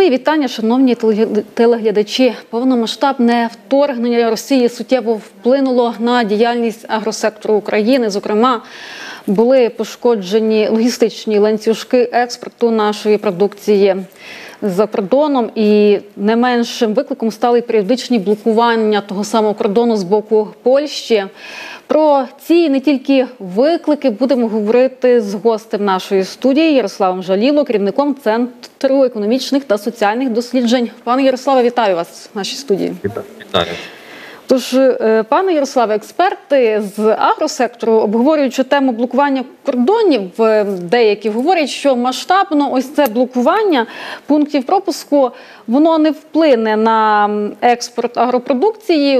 Мої вітання, шановні телеглядачі. Повномасштабне вторгнення Росії суттєво вплинуло на діяльність агросектору України. Зокрема, були пошкоджені логістичні ланцюжки експорту нашої продукції за кордоном. І не меншим викликом стали періодичні блокування того самого кордону з боку Польщі. Про ці і не тільки виклики будемо говорити з гостем нашої студії Ярославом Жаліло, керівником Центру економічних та соціальних досліджень. Пане Ярославе, вітаю вас в нашій студії. Вітаю. Тож, пане Ярославе, експерти з агросектору, обговорюючи тему блокування кордонів, деякі говорять, що масштабно ось це блокування пунктів пропуску, воно не вплине на експорт агропродукції,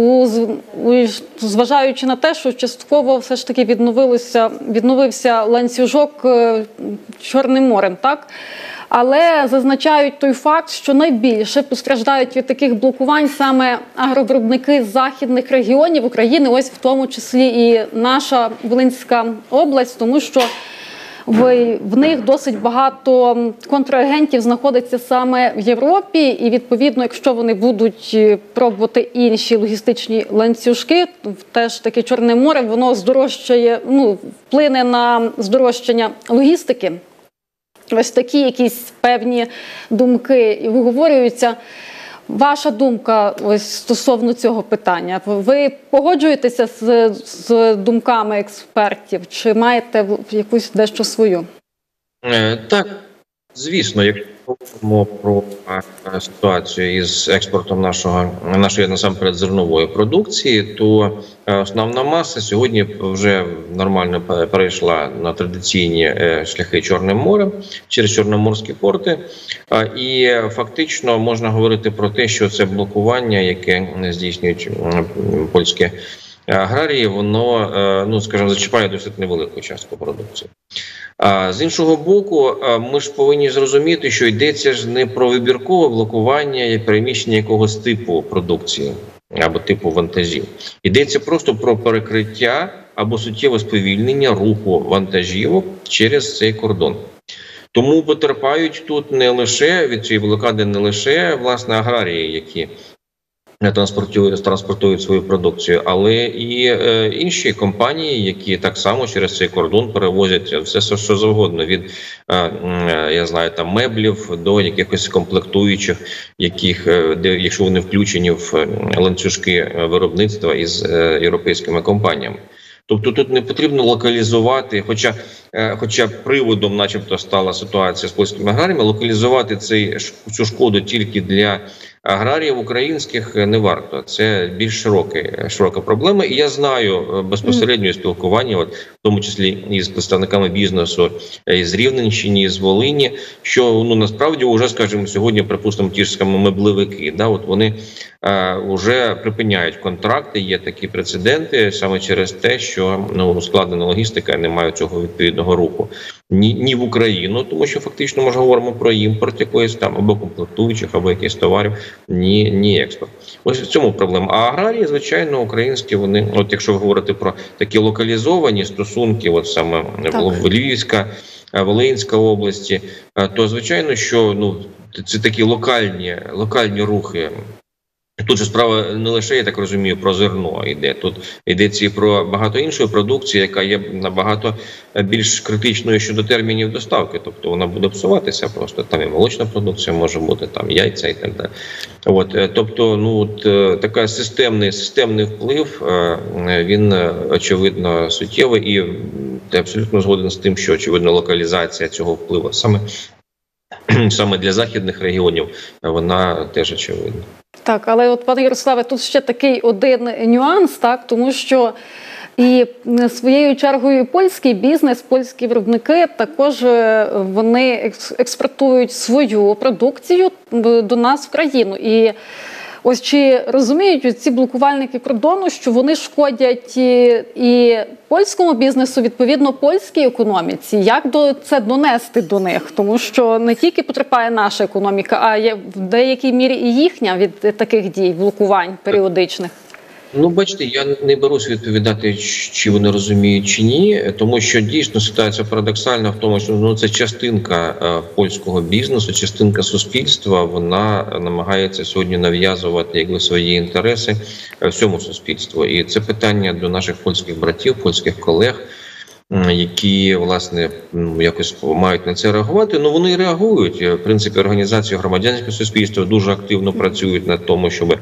зважаючи на те, що частково все ж таки відновився ланцюжок Чорним морем, так? Але зазначають той факт, що найбільше постраждають від таких блокувань саме агровиробники з західних регіонів України, ось в тому числі і наша Волинська область, тому що в них досить багато контрагентів знаходиться саме в Європі, і відповідно, якщо вони будуть пробувати інші логістичні ланцюжки, теж таке Чорне море, воно здорожчає, вплине на здорожчання логістики. Ось такі якісь певні думки виговорюються. Ваша думка ось стосовно цього питання? Ви погоджуєтеся з думками експертів? Чи маєте якусь дещо свою? Так, звісно, якщо говоримо про ситуацію із експортом нашої насамперед зернової продукції, то основна маса сьогодні вже нормально перейшла на традиційні шляхи Чорним морем через чорноморські порти. І фактично можна говорити про те, що це блокування, яке здійснюють польські аграрії, воно, скажімо, зачіпає досить невелику частку продукції. З іншого боку, ми ж повинні зрозуміти, що йдеться ж не про вибіркове блокування і переміщення якогось типу продукції або типу вантажів. Йдеться просто про перекриття або суттєве сповільнення руху вантажівок через цей кордон. Тому потерпають тут не лише від цієї блокади, не лише, власне, аграрії, які транспортують свою продукцію, але і інші компанії, які так само через цей кордон перевозять все, що завгодно, від, я знаю, там меблів до якихось комплектуючих, якщо вони включені в ланцюжки виробництва із європейськими компаніями. Тобто тут не потрібно локалізувати, хоча приводом начебто стала ситуація з польськими аграріями, локалізувати цю шкоду тільки для аграріїв українських не варто. Це більш широка проблема. І я знаю безпосередньо спілкування, в тому числі із представниками бізнесу із Рівненщини, з Волині, що насправді вже, скажімо, сьогодні, припустимо, ті ж самі меблевики, вони вже припиняють контракти, є такі прецеденти саме через те, що ускладнена логістика, немає цього відповідного руху ні в Україну, тому що фактично ми ж говоримо про імпорт якоїсь там або комплектуючих, або якихось товарів, ні експорт. Ось в цьому проблема. А аграрії, звичайно, українські, вони, якщо ви говорите про такі локалізовані стосунки, саме в Львівська, Волинська області, то звичайно, що це такі локальні рухи. Тут же справа не лише, я так розумію, про зерно йде. Тут йдеться і про багато іншої продукції, яка є набагато більш критичною щодо термінів доставки. Тобто вона буде псуватися просто. Там і молочна продукція може бути, там яйця і так далі. Тобто, така системний вплив, він очевидно суттєвий, і я абсолютно згоден з тим, що очевидно локалізація цього впливу саме для західних регіонів, вона теж очевидна. Так, але пане Ярославе, тут ще такий один нюанс, так, тому що і своєю чергою польський бізнес, польські виробники також вони експортують свою продукцію до нас в країну. І ось чи розуміють ці блокувальники кордону, що вони шкодять і польському бізнесу, відповідно польській економіці? Як це донести до них? Тому що не тільки потерпає наша економіка, а в деякій мірі і їхня від таких дій, блокувань періодичних. Ну, бачите, я не берусь відповідати, чи вони розуміють, чи ні, тому що дійсно ситуація парадоксальна в тому, що це частинка польського бізнесу, частинка суспільства. Вона намагається сьогодні нав'язувати свої інтереси всьому суспільству. І це питання до наших польських братів, польських колег, які, власне, якось мають на це реагувати. Ну, вони і реагують. В принципі, організації громадянського суспільства дуже активно працюють над тому, щоб,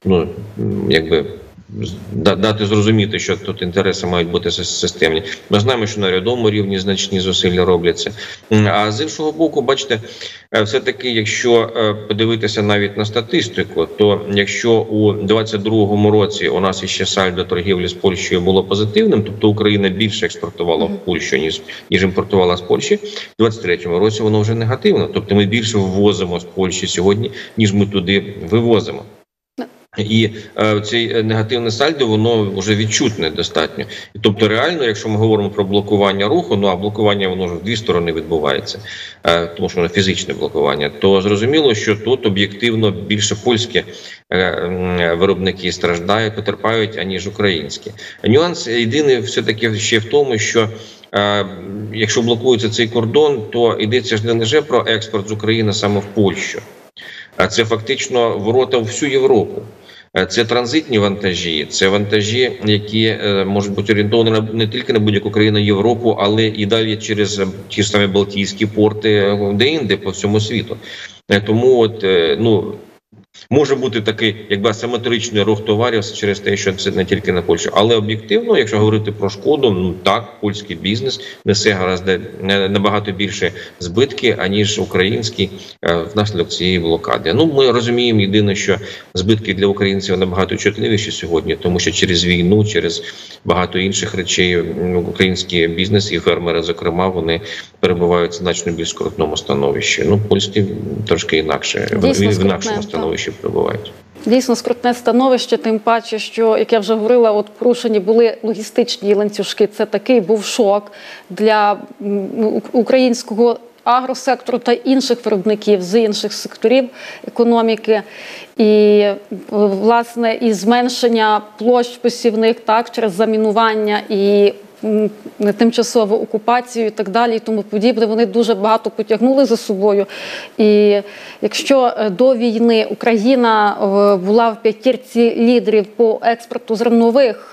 дати зрозуміти, що тут інтереси мають бути системні. Ми знаємо, що на урядовому рівні значні зусилля робляться. А з іншого боку, бачите, все-таки, якщо подивитися навіть на статистику, то якщо у 2022 році у нас іще сальдо торгівлі з Польщею було позитивним, тобто Україна більше експортувала в Польщу, ніж імпортувала з Польщі, у 2023 році воно вже негативно. Тобто ми більше ввозимо з Польщі сьогодні, ніж ми туди вивозимо. І цей негативне сальдо, воно вже відчутне достатньо. Тобто реально, якщо ми говоримо про блокування руху, а блокування воно ж в дві сторони відбувається, тому що воно фізичне блокування, то зрозуміло, що тут об'єктивно більше польські виробники страждають, потерпають, аніж українські. Нюанс єдиний все-таки ще в тому, що якщо блокується цей кордон, то йдеться ж не лише про експорт з України саме в Польщу, а це фактично ворота в всю Європу. Це транзитні вантажі, це вантажі, які можуть бути орієнтовані не тільки на будь-яку країну Європу, але і далі через ті ж самі Балтійські порти, де-інде по всьому світу. Тому може бути такий асиметричний рух товарів через те, що це не тільки на Польщу. Але об'єктивно, якщо говорити про шкоду, так, польський бізнес несе набагато більше збитки, аніж український внаслідок цієї блокади. Ми розуміємо єдине, що збитки для українців набагато чутливіші сьогодні, тому що через війну, через багато інших речей український бізнес і фермери, зокрема, вони перебувають в значно більш скрутному становищі. Польські трошки інакше, в інакшому становищі перебувають. Дійсно скрутне становище, тим паче, що, як я вже говорила, порушені були логістичні ланцюжки. Це такий був шок для українського агросектору та інших виробників з інших секторів економіки. І, власне, і зменшення площ посівних через замінування і тимчасову окупацію і так далі, і тому подібне, вони дуже багато потягнули за собою. І якщо до війни Україна була в п'ятірці лідерів по експорту зернових,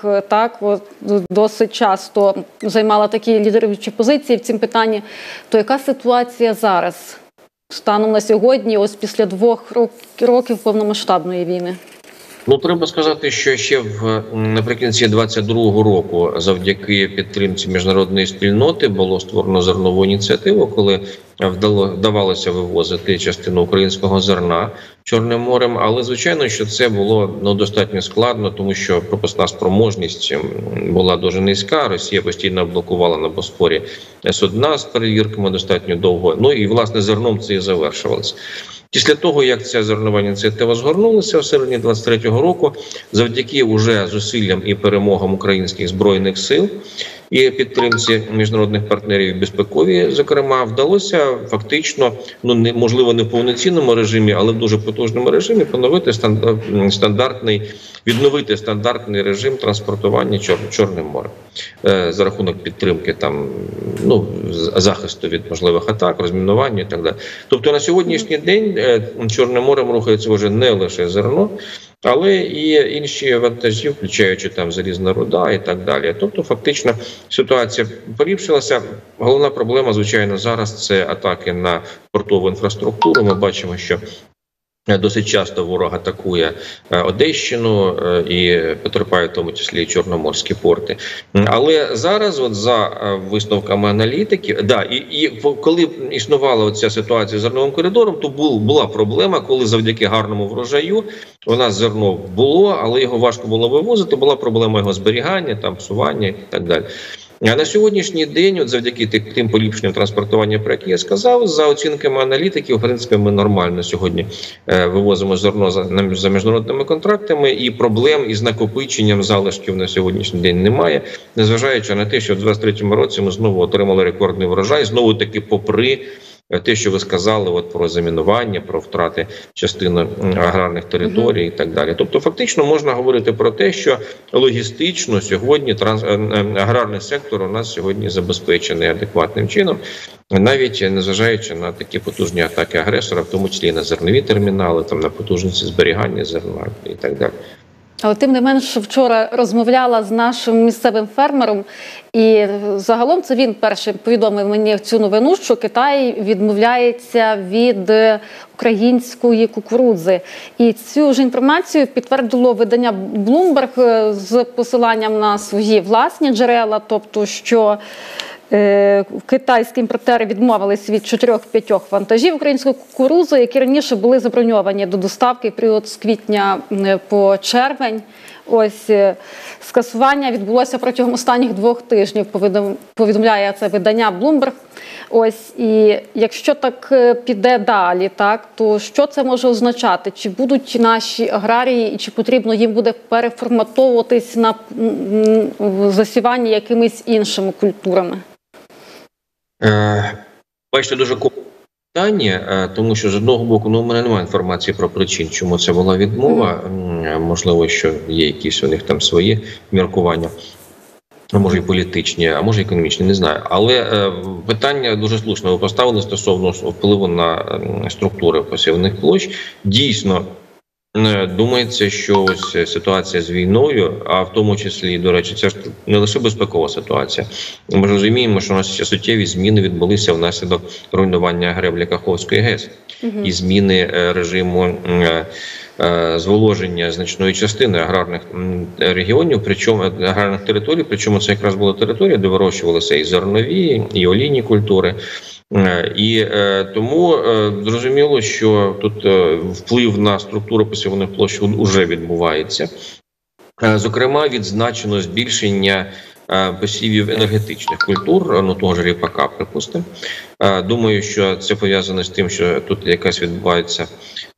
досить часто займала такі лідируючі позиції в цім питанні, то яка ситуація зараз? Станом на сьогодні, ось після 2 років повномасштабної війни? Треба сказати, що ще наприкінці 2022 року завдяки підтримці міжнародної спільноти було створено зернову ініціативу, коли вдавалося вивозити частину українського зерна Чорним морем. Але, звичайно, що це було достатньо складно, тому що пропускна спроможність була дуже низька. Росія постійно блокувала на Босфорі судна з перевірками достатньо довго. І, власне, зерном це і завершувалося. Після того, як ця зернова ініціатива згорнулася в середині 23-го року, завдяки уже зусиллям і перемогам українських збройних сил і підтримці міжнародних партнерів безпекові, зокрема, вдалося фактично, можливо, не в повноцінному режимі, але в дуже потужному режимі відновити стандартний режим транспортування Чорним морем за рахунок підтримки захисту від можливих атак, розмінування і так далі. Тобто на сьогоднішній день Чорним морем рухається вже не лише зерно, але і інші вантажі, включаючи залізна руда і так далі. Тобто фактично ситуація поліпшилася. Головна проблема, звичайно, зараз – це атаки на портову інфраструктуру. Ми бачимо, що досить часто ворог атакує Одещину і потерпає в тому числі і чорноморські порти. Але зараз, за висновками аналітиків, коли існувала ця ситуація з зерновим коридором, то була проблема, коли завдяки гарному врожаю у нас зерно було, але його важко було вивозити, була проблема його зберігання, псування і так далі. А на сьогоднішній день, завдяки тим поліпшенням транспортування, про які я сказав, за оцінками аналітиків, в принципі, ми нормально сьогодні вивозимо зерно за міжнародними контрактами, і проблем із накопиченням залишків на сьогоднішній день немає, незважаючи на те, що в 2023 році ми знову отримали рекордний врожай, знову таки попри те, що ви сказали, от про замінування, про втрати частини аграрних територій і так далі. Тобто, фактично можна говорити про те, що логістично сьогодні аграрний сектор у нас сьогодні забезпечений адекватним чином, навіть незважаючи на такі потужні атаки агресора, в тому числі і на зернові термінали, там на потужності зберігання зерна і так далі. Але тим не менш, вчора розмовляла з нашим місцевим фермером, і загалом це він перший повідомив мені цю новину, що Китай відмовляється від української кукурудзи. І цю ж інформацію підтвердило видання Bloomberg з посиланням на свої власні джерела, тобто що китайські імпортери відмовились від 4-5 вантажів української кукурудзи, які раніше були заброньовані до доставки в період з квітня по червень. Ось скасування відбулося протягом останніх 2 тижнів, повідомляє це видання Bloomberg. Ось, і якщо так піде далі, так, то що це може означати? Чи будуть наші аграрії і чи потрібно їм буде переформатовуватись на засівання якимись іншими культурами? Бачите, дуже питання, тому що з одного боку, у мене немає інформації про причин, чому це була відмова. Можливо, що є якісь у них там свої міркування, а може і політичні, а може і економічні, не знаю. Але питання дуже слушно ви поставили стосовно впливу на структури посівних площ. Дійсно, думається, що ось ситуація з війною, а в тому числі, до речі, це ж не лише безпекова ситуація. Ми розуміємо, що у нас суттєві зміни відбулися внаслідок руйнування греблі Каховської ГЕС і зміни режиму зволоження значної частини аграрних регіонів, причому аграрних територій, причому це якраз була територія, де вирощувалися і зернові, і олійні культури. І тому зрозуміло, що тут вплив на структуру посівних площ вже відбувається. Зокрема, відзначено збільшення посівів енергетичних культур, того ж ріпака, припустимо. Думаю, що це пов'язано з тим, що тут якась відбувається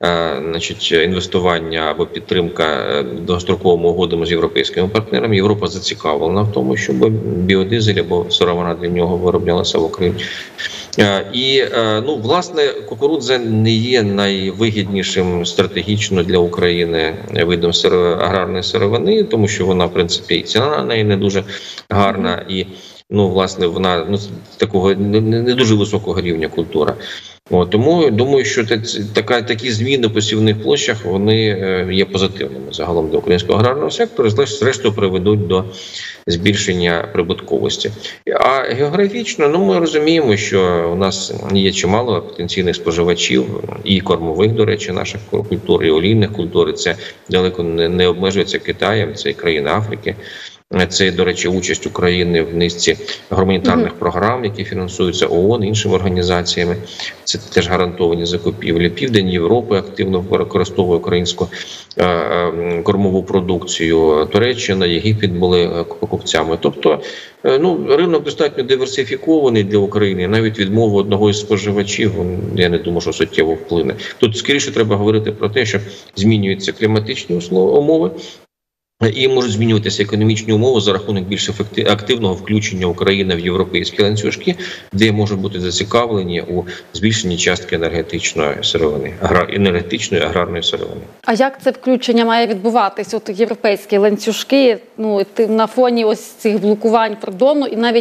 інвестування або підтримка довгостроковими угодами з європейськими партнерами. Європа зацікавлена в тому, щоб біодизель або сировина для нього вироблялася в Україні. І, власне, кукурудза не є найвигіднішим стратегічно для України видом аграрної сировини, тому що вона, в принципі, і ціна на неї не дуже гарна, і, власне, вона такого не дуже високого рівня культура. Тому думаю, що такі зміни в посівних площах, вони є позитивними загалом для українського аграрного сектору, зрештою приведуть до збільшення прибутковості. А географічно, ми розуміємо, що у нас є чимало потенційних споживачів і кормових, до речі, наших культур, і олійних культур. Це далеко не обмежується Китаєм, це і країни Африки. Це, до речі, участь України в низці гуманітарних програм, які фінансуються ООН, іншими організаціями. Це теж гарантовані закупівлі. Південь Європи активно використовує українську кормову продукцію. Туреччина, Єгипет були покупцями. Тобто, ринок достатньо диверсифікований для України. Навіть відмова одного із споживачів, я не думаю, що суттєво вплине. Тут скоріше треба говорити про те, що змінюються кліматичні умови, і можуть змінюватися економічні умови за рахунок більш активного включення України в європейські ланцюжки, де можуть бути зацікавлені у збільшенні частки енергетичної сировини, енергетичної аграрної сировини. А як це включення має відбуватись? От європейські ланцюжки, на фоні ось цих блокувань кордону і навіть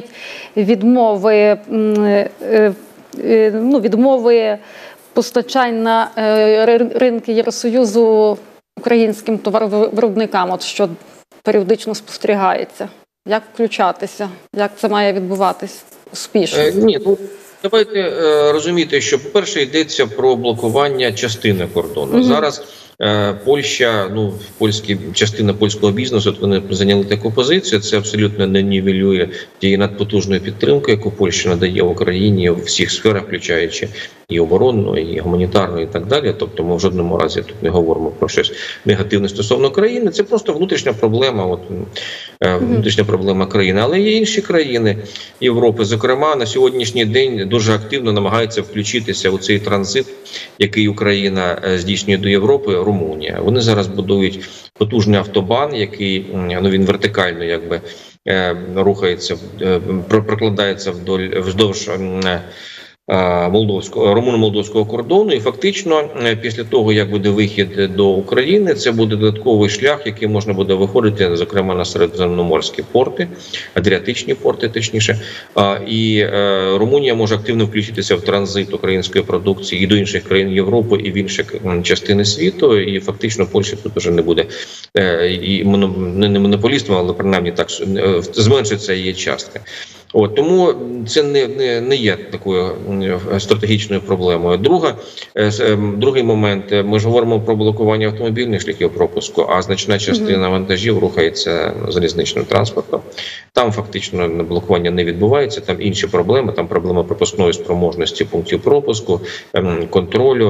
відмови постачань на ринки Євросоюзу українським товаровиробникам, що періодично спостерігається. Як включатися? Як це має відбуватись успішно? Давайте розуміти, що, по-перше, йдеться про блокування частини кордону. Зараз Польща, частина польського бізнесу, вони зайняли таку позицію, це абсолютно не нівелює тієї надпотужної підтримки, яку Польща надає Україні в всіх сферах, включаючи і оборонну, і гуманітарну, і так далі. Тобто ми в жодному разі тут не говоримо про щось негативне стосовно країни. Це просто внутрішня проблема, внутрішня проблема країни. Але є інші країни Європи, зокрема, на сьогоднішній день дуже активно намагаються включитися у цей транзит, який Україна здійснює до Європи, Румунія. Вони зараз будують потужний автобан, який, він вертикально рухається, прокладається вздовж румуно-молдовського кордону, і фактично після того, як буде вихід до України, це буде додатковий шлях, який можна буде виходити, зокрема на середземноморські порти, адріатичні порти, точніше, і Румунія може активно включитися в транзит української продукції і до інших країн Європи, і в інші частини світу, і фактично Польща тут вже не буде і не монополістом, але принаймні так зменшиться її частка. Тому це не є такою стратегічною проблемою. Другий момент, ми ж говоримо про блокування автомобільних шляхів пропуску, а значна частина вантажів рухається залізничним транспортом. Там фактично блокування не відбувається, там інші проблеми, там проблема пропускної спроможності пунктів пропуску, контролю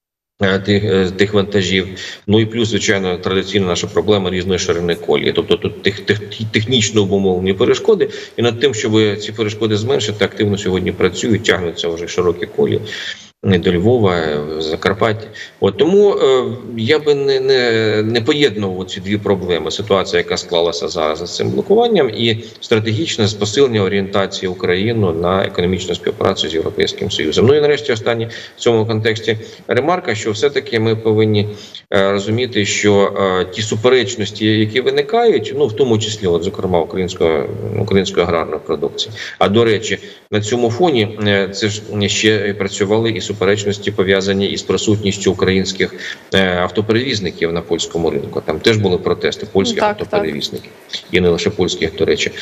тих вантажів. Ну і плюс, звичайно, традиційна наша проблема різної ширини колії. Тобто тут технічно обумовлені перешкоди, і над тим, щоб ці перешкоди зменшити, активно сьогодні працюють, тягнуться вже широкі колії до Львова, Закарпаття. Тому я би не поєднував ці дві проблеми. Ситуація, яка склалася зараз з цим блокуванням, і стратегічне посилення орієнтації України на економічну співпрацю з Європейським Союзом. Ну і нарешті останнє в цьому контексті ремарка, що все-таки ми повинні розуміти, що ті суперечності, які виникають, в тому числі, зокрема, української аграрної продукції. А до речі, на цьому фоні це ж ще працювали і суперечності, пов'язані із присутністю українських автоперевізників на польському ринку. Там теж були протести польських автоперевізників. І не лише польських, до речі.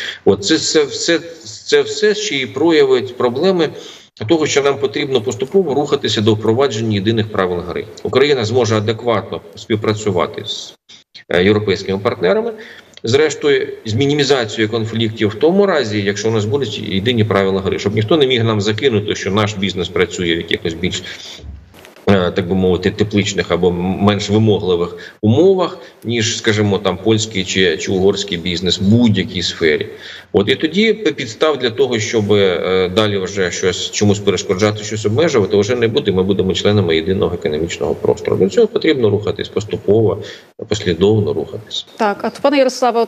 Це все ще й проявить проблеми того, що нам потрібно поступово рухатися до впровадження єдиних правил гри. Україна зможе адекватно співпрацювати з європейськими партнерами, зрештою, з мінімізацією конфліктів в тому разі, якщо у нас будуть єдині правила гри, щоб ніхто не міг нам закинути, що наш бізнес працює в якихось більш, так би мовити, тепличних або менш вимогливих умовах, ніж, скажімо, там польський чи угорський бізнес в будь-якій сфері. І тоді підстав для того, щоб далі вже чомусь перешкоджати, щось обмежувати, вже не буде. Ми будемо членами єдиного економічного простору. До цього потрібно рухатись поступово, послідовно рухатись. Так, а пане Ярославе,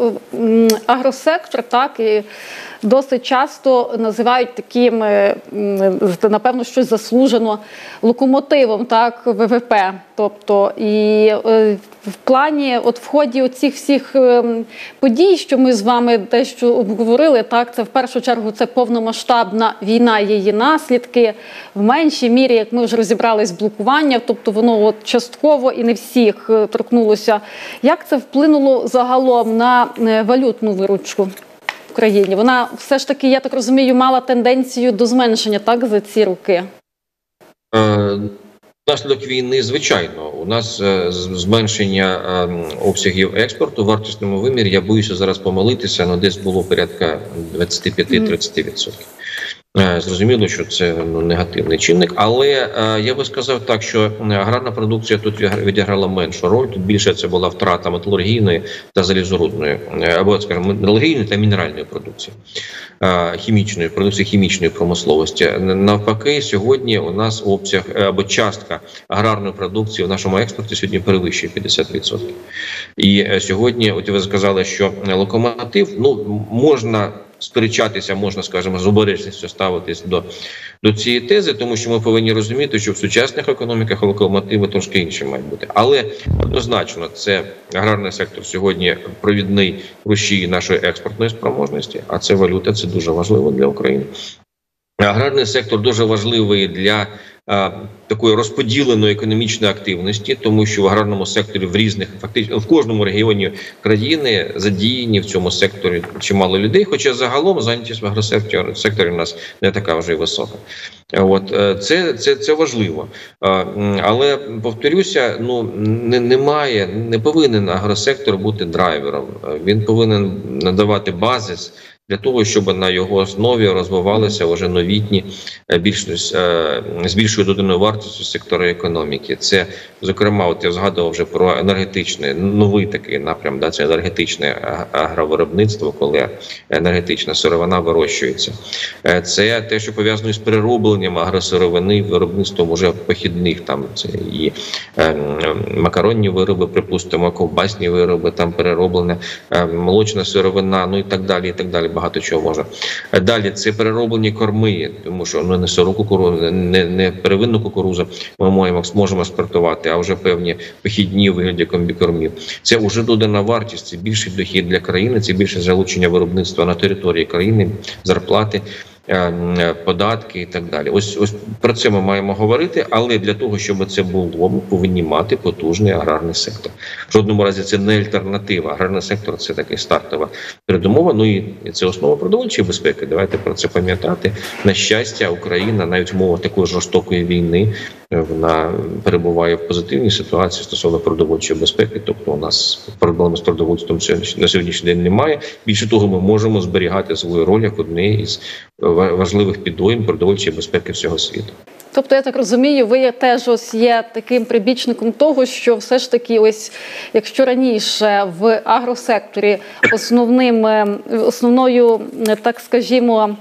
агросектор, і досить часто називають таким, напевно, щось заслужено локомотивом, ВВП. Тобто, і в плані, в ході оцих всіх подій, що ми з вами дещо обговорили, це в першу чергу це повномасштабна війна, її наслідки, в меншій мірі, як ми вже розібрались, блокування, тобто воно частково і не всіх торкнулося. Як це вплинуло загалом на валютну виручку в країні? Вона все ж таки, я так розумію, мала тенденцію до зменшення, за ці роки? Внаслідок війни, звичайно, у нас зменшення обсягів експорту в вартісному вимірі, я боюся зараз помилитися, але десь було порядка 25-30%. Зрозуміло, що це негативний чинник, але я би сказав так, що аграрна продукція тут відіграла меншу роль, тут більше це була втрата металургійної та залізорудної, або, скажімо, металургійної та мінеральної продукції, хімічної промисловості. Навпаки, сьогодні у нас обсяг або частка аграрної продукції в нашому експорті сьогодні перевищує 50%. І сьогодні, ви сказали, що локомотив, можна сперечатися, можна, скажімо, з обережністю ставитись до цієї тези, тому що ми повинні розуміти, що в сучасних економіках локомотиви трошки інші мають бути. Але однозначно це аграрний сектор сьогодні провідний рушій нашої експортної спроможності, а це валюта, це дуже важливо для України. Аграрний сектор дуже важливий для такої розподіленої економічної активності, тому що в аграрному секторі фактично в кожному регіоні країни задіяні в цьому секторі чимало людей, хоча загалом зайнятість в агросекторі у нас не така вже й висока. Це важливо. Але, повторюся, не повинен агросектор бути драйвером. Він повинен надавати базис для того, щоб на його основі розвивалися вже новітні, з більшою доданою вартістю сектори економіки. Це, зокрема, я згадував вже про енергетичний, новий такий напрям, це енергетичне агровиробництво, коли енергетична сировина вирощується. Це те, що пов'язано з переробленням агросировини, виробництвом уже похідних, це і макаронні вироби, припустимо, ковбасні вироби, там перероблена молочна сировина, і так далі, і так далі. багато чого може. Далі це перероблені корми, тому що не сиру кукурудзу, не первинну кукурудзу ми можемо експортувати, а вже певні вихідні у вигляді комбікормів. Це вже додана вартість, це більший дохід для країни, це більше залучення виробництва на території країни, зарплати, податки і так далі. Ось про це ми маємо говорити, але для того, щоб це було, ми повинні мати потужний аграрний сектор. В жодному разі це не альтернатива. Аграрний сектор – це така стартова передумова, ну і це основа продовольчої безпеки. Давайте про це пам'ятати. На щастя, Україна навіть в умовах такої жорстокої війни вона перебуває в позитивній ситуації стосовно продовольчої безпеки, тобто у нас проблеми з продовольством на сьогоднішній день немає. Більше того, ми можемо зберігати свою роль як одне із важливих підойм продовольчої безпеки всього світу. Тобто, я так розумію, ви теж ось є таким прибічником того, що все ж таки, ось якщо раніше в агросекторі основною, так скажімо,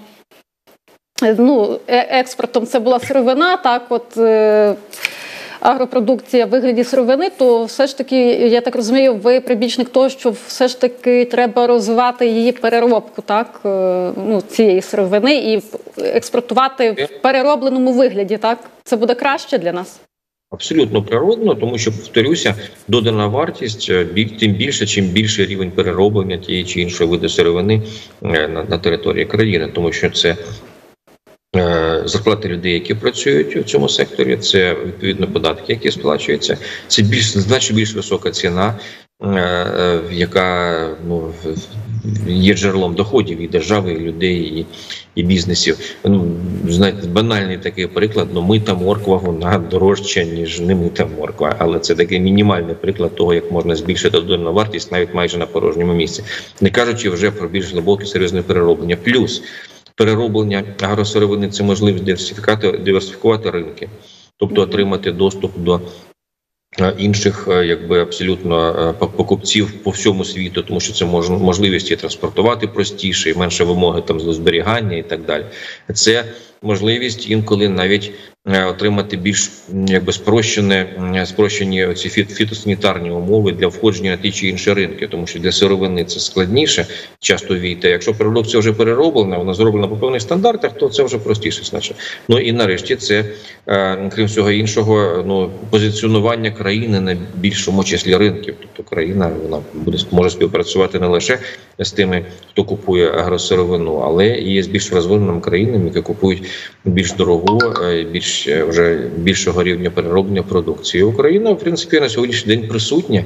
експортом це була сировина, так от агропродукція в вигляді сировини, то все ж таки, я так розумію, ви прибічник того, що все ж таки треба розвивати її переробку, так, цієї сировини і експортувати в переробленому вигляді, так? Це буде краще для нас? Абсолютно природно, тому що, повторюся, додана вартість, тим більше, чим більший рівень перероблення тієї чи іншої виду сировини на території країни, тому що це зарплати людей, які працюють у цьому секторі, це відповідно податки, які сплачуються, це значно більш висока ціна, яка є джерелом доходів і держави, і людей, і бізнесів. Знаєте, банальний такий приклад, мита морква, вона дорожча, ніж не мита морква, але це такий мінімальний приклад того, як можна збільшити додану вартість навіть майже на порожньому місці. Не кажучи вже про більш глибоке серйозне перероблення. Плюс перероблення агросировини – це можливість диверсифікувати ринки, тобто отримати доступ до інших абсолютно покупців по всьому світу, тому що це можливість і транспортувати простіше, і менше вимоги там до зберігання і так далі. Це можливість інколи навіть отримати більш спрощені ці фітосанітарні умови для входження на ті чи інші ринки, тому що для сировини це складніше часто війти. Якщо продукція вже перероблена, вона зроблена по певних стандартах, то це вже простіше значно. І нарешті це, крім всього іншого, позиціонування країни на більшому числі ринків. Тобто країна може співпрацювати не лише з тими, хто купує агросировину, але і з більш розвиненими країнами, які купують більш дорогу, більшого рівня перероблення продукції. Україна, в принципі, на сьогоднішній день присутня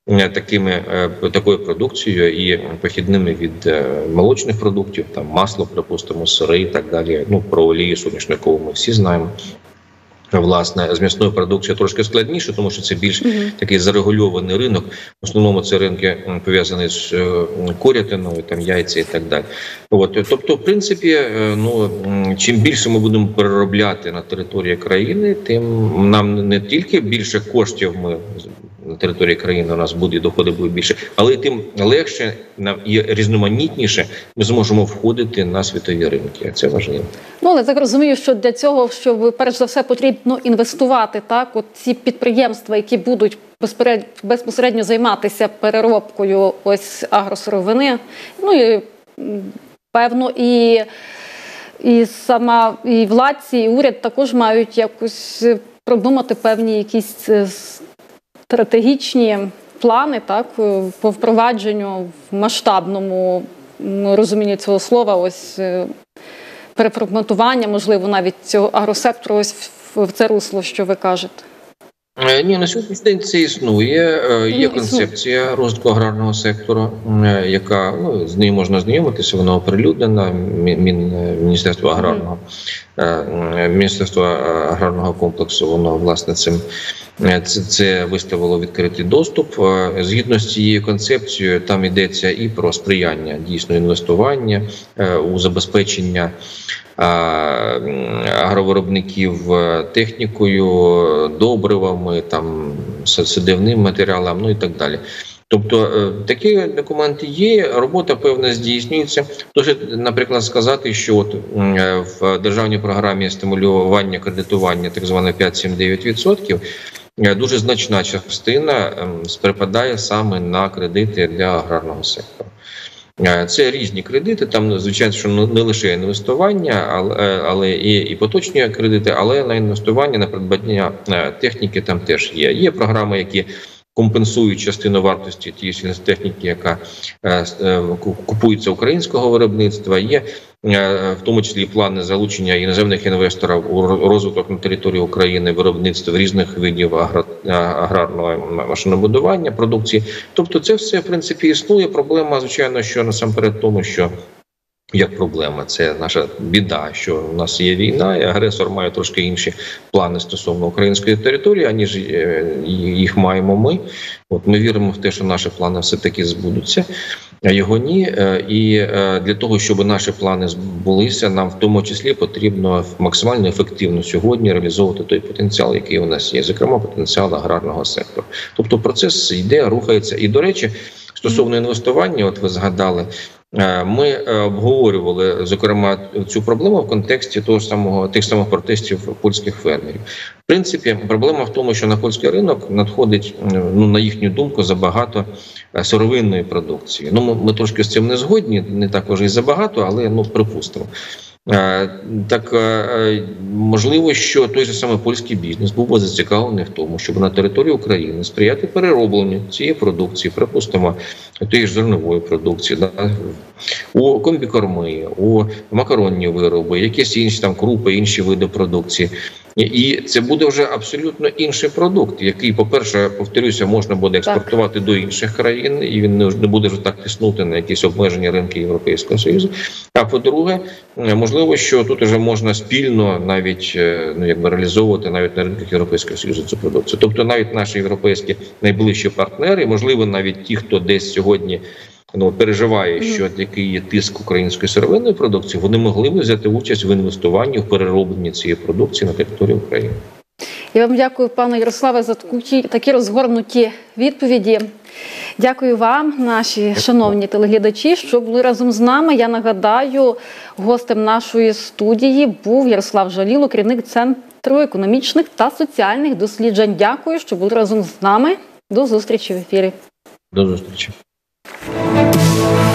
такою продукцією і похідними від молочних продуктів, там масло, припустимо, сири і так далі. Про олію соняшникову ми всі знаємо. Власне, з м'ясною продукцією трошки складніше, тому що це більш такий зарегульований ринок. В основному це ринки пов'язані з курятиною, там яйця і так далі. Тобто, в принципі, чим більше ми будемо переробляти на території країни, тим нам не тільки більше коштів на території країни у нас буде, доходи будуть більше, але тим легше і різноманітніше ми зможемо входити на світові ринки. Це важливо. Але так розумію, що для цього, щоб перш за все потрібно інвестувати, так, от ці підприємства, які будуть безпосередньо займатися переробкою ось агросировини, і певно і владці, і уряд також мають якось продумати певні якісь стратегічні плани, так, по впровадженню в масштабному розумінні цього слова, ось переформатування, можливо, навіть цього агросектору ось в це русло, що ви кажете. Ні, на сьогоднішній день це існує. Є концепція розвитку аграрного сектору, яка, з нею можна знайомитися, вона оприлюднена, Міністерство аграрного комплексу, воно, власне, це виставило відкритий доступ. Згідно з цією концепцією, там йдеться і про сприяння дійсно інвестування у забезпечення агровиробників технікою, добривами, там, садивним матеріалом, і так далі. Тобто такі документи є, робота певна здійснюється. Тож, наприклад, сказати, що в державній програмі стимулювання кредитування, так зване 5-7-9%, дуже значна частина припадає саме на кредити для аграрного сектору. Це різні кредити, там, звичайно, що не лише інвестування, але і поточні кредити, але на інвестування, на придбання техніки там теж є. Є програми, які компенсують частину вартості тієї техніки, яка купується українського виробництва. Є в тому числі плани залучення іноземних інвесторів у розвиток на території України виробництва різних видів аграрного машинобудування, продукції. Тобто це все, в принципі, існує. Проблема, звичайно, що насамперед тому, що як проблема, це наша біда, що у нас є війна, і агресор має трошки інші плани стосовно української території, аніж їх маємо ми. От ми віримо в те, що наші плани все-таки збудуться, а його ні. І для того, щоб наші плани збулися, нам в тому числі потрібно максимально ефективно сьогодні реалізовувати той потенціал, який у нас є, зокрема потенціал аграрного сектору. Тобто процес йде, рухається. І, до речі, стосовно інвестування, от ви згадали, ми обговорювали, зокрема, цю проблему в контексті тих самих протестів польських фермерів. В принципі, проблема в тому, що на польський ринок надходить, на їхню думку, забагато сировинної продукції. Ми трошки з цим не згодні, не також і забагато, але припустимо. Так можливо, що той же самий польський бізнес був би зацікавлений в тому, щоб на території України сприяти переробленню цієї продукції, припустимо, тієї ж зернової продукції, у комбікорми, у макаронні вироби, якісь інші там крупи, інші види продукції. І це буде вже абсолютно інший продукт, який, по-перше, повторюся, можна буде експортувати до інших країн, і він не буде вже так тиснути на якісь обмежені ринки Європейського Союзу. А по-друге, можливо, що тут вже можна спільно навіть реалізовувати навіть на ринках Європейського Союзу цю продукцію. Тобто навіть наші європейські найближчі партнери, можливо, навіть ті, хто десь сьогодні переживає, що який є тиск української сировинної продукції, вони могли б взяти участь в інвестуванні, в переробленні цієї продукції на території України. Я вам дякую, пане Ярославе, за такі розгорнуті відповіді. Дякую вам, наші шановні телеглядачі, що були разом з нами. Я нагадаю, гостем нашої студії був Ярослав Жаліло, керівник Центру економічних та соціальних досліджень. Дякую, що були разом з нами. До зустрічі в ефірі. До зустрічі.